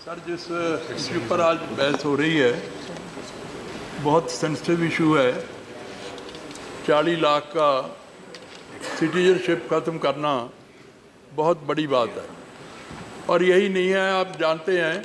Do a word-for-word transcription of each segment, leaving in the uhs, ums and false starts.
Sir, जिस issue पर आज बहस हो रही है बहुत सेंसिटिव इशू है। चालीस लाख का सिटीजनशिप ख़त्म करना बहुत बड़ी बात है। और यही नहीं है, आप जानते हैं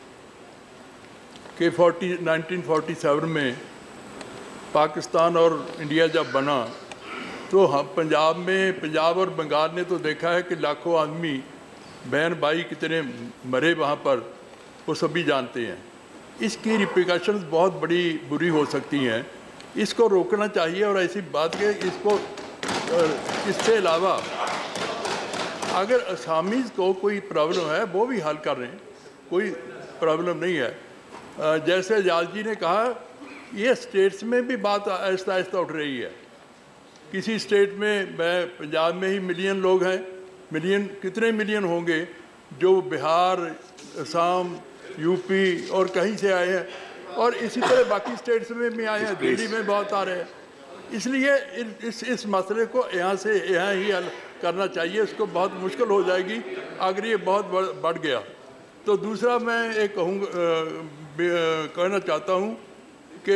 कि फोर्टी नाइनटीन फोर्टी सेवन में पाकिस्तान और इंडिया जब बना तो हम पंजाब में पंजाब और बंगाल ने तो देखा है कि लाखों आदमी बहन भाई कितने मरे वहाँ पर, वो सभी जानते हैं। इसकी रिप्रिकॉशंस बहुत बड़ी बुरी हो सकती हैं, इसको रोकना चाहिए। और ऐसी बात के इसको इससे अलावा अगर असामीज़ को कोई प्रॉब्लम है वो भी हल कर रहे हैं, कोई प्रॉब्लम नहीं है। जैसे जाल जी ने कहा, ये स्टेट्स में भी बात आहिस्ता आहिस्ता उठ रही है। किसी स्टेट में, मैं पंजाब में ही मिलियन लोग हैं, मिलियन कितने मिलियन होंगे जो बिहार, असम, यूपी और कहीं से आए हैं, और इसी तरह बाकी स्टेट्स में भी आए हैं, दिल्ली में बहुत आ रहे हैं। इसलिए इस इस मसले को यहाँ से यहाँ ही हल करना चाहिए। इसको बहुत मुश्किल हो जाएगी अगर ये बहुत बढ़ गया। तो दूसरा मैं एक कहूँगा, कहना चाहता हूँ कि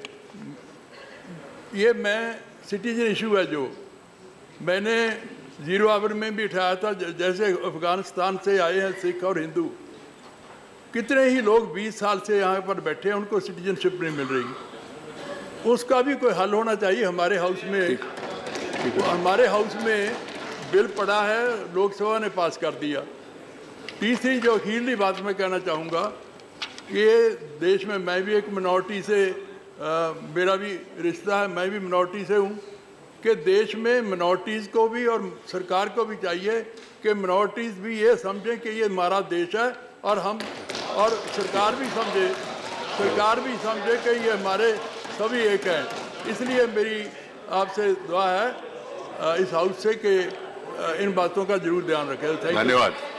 ये मैं सिटीजन इशू है जो मैंने ज़ीरो आवर में भी उठाया था। जैसे अफ़गानिस्तान से आए हैं सिख और हिंदू, कितने ही लोग बीस साल से यहाँ पर बैठे हैं, उनको सिटीजनशिप नहीं मिल रही। उसका भी कोई हल होना चाहिए। हमारे हाउस में ठीक, ठीक हमारे हाउस में बिल पड़ा है, लोकसभा ने पास कर दिया। तीसरी जो अखीरली बात मैं कहना चाहूँगा कि देश में मैं भी एक मिनॉरिटी से आ, मेरा भी रिश्ता है, मैं भी मिनॉरिटी से हूँ, कि देश में मिनॉरिटीज़ को भी और सरकार को भी चाहिए कि मिनॉरिटीज़ भी ये समझें कि ये हमारा देश है, और हम और सरकार भी समझे सरकार भी समझे कि ये हमारे सभी एक हैं। इसलिए मेरी आपसे दुआ है इस हाउस से कि इन बातों का जरूर ध्यान रखें। धन्यवाद।